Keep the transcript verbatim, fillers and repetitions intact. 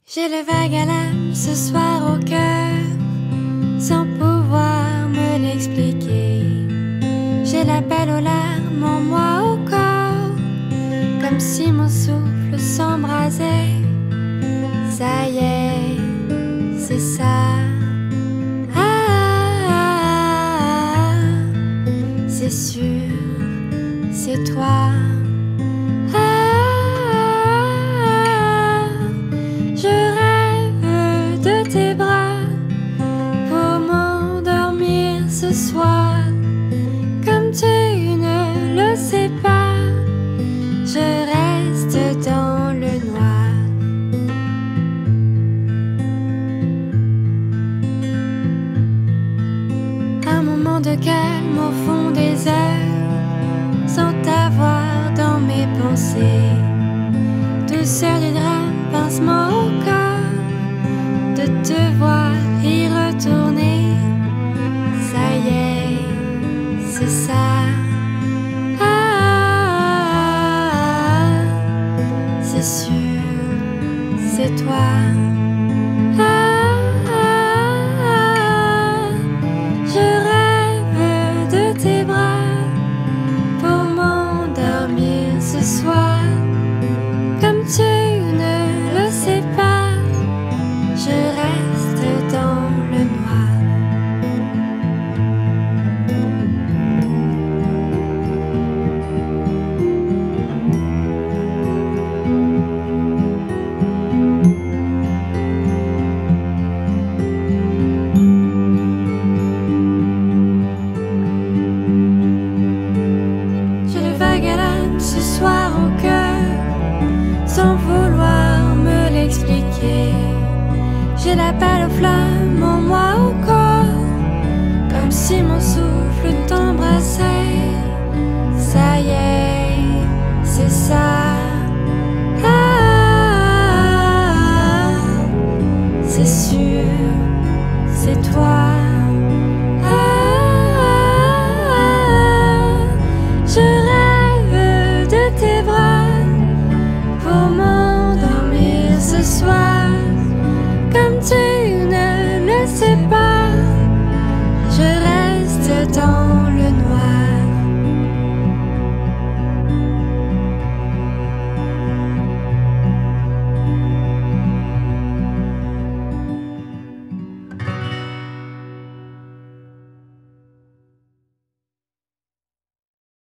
J'ai le vague à l'âme ce soir au cœur, sans pouvoir me l'expliquer. J'ai l'appel aux larmes en moi au corps, comme si mon souffle s'embrasait. Ça y est, c'est ça. Ah, ah, ah, c'est sûr, c'est toi. Ce soir, comme tu ne le sais pas, je reste dans le noir. Un moment de calme au fond des heures, sans t'avoir dans mes pensées. Douceur du drame, pincement au corps, de te voir y retourner. C'est ça, ah, ah, ah, c'est sûr, c'est toi.